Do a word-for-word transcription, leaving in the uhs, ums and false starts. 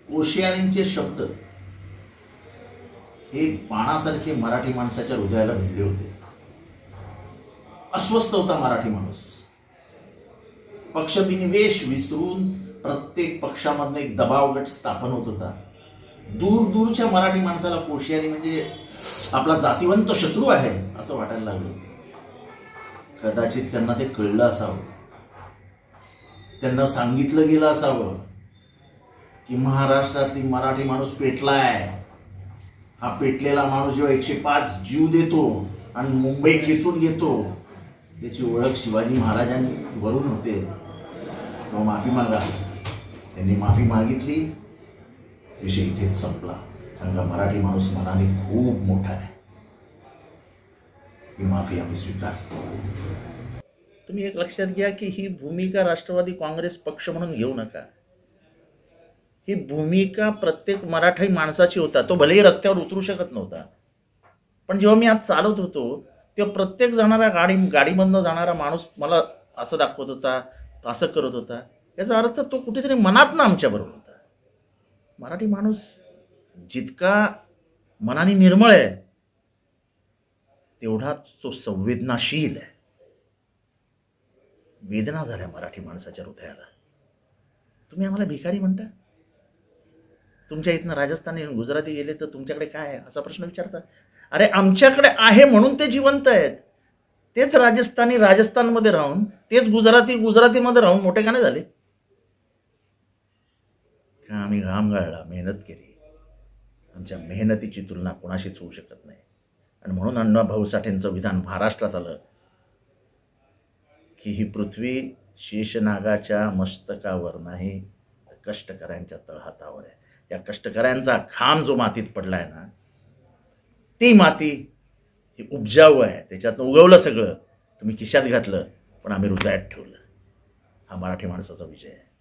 कोश्यारींचे शब्द हे बाणासारखे मराठी माणसाच्या हृदयाला भिडले होते. अस्वस्थ होता मराठी माणूस. पक्षविनिवेश विसरून प्रत्येक पक्षामधनं एक दबाव गट स्थापन होत होता. दूर दूरच्या मराठी माणसाला कोश्यारी म्हणजे आपला जातिवंत शत्रू आहे असं वाटायला लागलं. कदाचित त्यांना ते कळलं असावं, त्यांना सांगितलं गेलं असावं की महाराष्ट्रातली मराठी माणूस पेटलाय. हा पेटलेला माणूस जेव्हा एकशे पाच जीव देतो आणि मुंबई खेचून घेतो त्याची ओळख शिवाजी महाराजांनी वरून होते. तो माफी मागा. त्यांनी माफी मागितली, विषय इथेच संपला. कारण का मराठी माणूस मनाने खूप मोठा आहे. ही माफी आम्ही स्वीकारली. तुम्ही एक लक्षात घ्या की ही भूमिका राष्ट्रवादी काँग्रेस पक्ष म्हणून घेऊ नका. ही भूमिका प्रत्येक मराठी माणसाची होता. तो भलेही रस्त्यावर उतरू शकत नव्हता, पण जेव्हा मी आज चालत होतो तेव्हा प्रत्येक जाणारा गाडी गाडीमधनं जाणारा माणूस मला असं दाखवत होता, असं करत होता. याचा अर्थ तो कुठेतरी मनातनं आमच्याबरोबर होता. मराठी माणूस जितका मनाने निर्मळ आहे तेवढाच तो संवेदनाशील आहे. वेदना झाल्या मराठी माणसाच्या हृदयाला. तुम्ही आम्हाला भिकारी म्हणता. तुमच्या इथनं राजस्थानी गुजराती गेले तर तुमच्याकडे काय आहे असा प्रश्न विचारता. अरे आमच्याकडे आहे म्हणून ते जिवंत आहेत. तेच राजस्थानी राजस्थानमध्ये राहून, तेच गुजराती गुजरातीमध्ये राहून मोठे का नाही झाले? का आम्ही घाम गाळला, मेहनत केली. आमच्या मेहनतीची तुलना कोणाशीच होऊ शकत नाही. आणि म्हणून अण्णाभाऊ साठेंचं विधान महाराष्ट्रात आलं की ही पृथ्वी शेषनागाच्या मस्तकावर नाही, कष्टकऱ्यांच्या तळहातावर आहे. या कष्टकऱ्यांचा खांब जो मातीत पडलाय ना, ती माती ही उपजाऊ आहे. त्याच्यातनं उगवलं सगळं. तुम्ही खिशात घातलं, पण आम्ही हृदयात ठेवलं. हा मराठी माणसाचा विजय आहे.